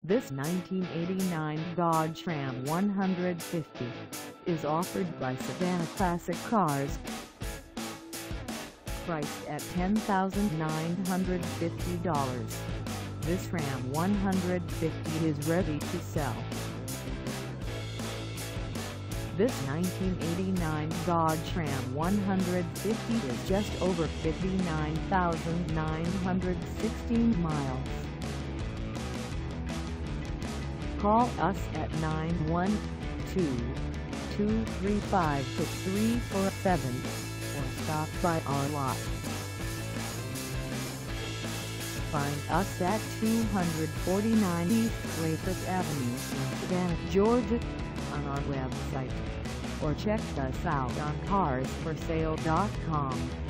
This 1989 Dodge Ram 150 is offered by Savannah Classic Cars. Priced at $10,950, this Ram 150 is ready to sell. This 1989 Dodge Ram 150 is just over 59,916 miles. Call us at 912-235-6347 or stop by our lot. Find us at 249 East Lathrop Avenue in Savannah, Georgia, on our website, or check us out on carsforsale.com.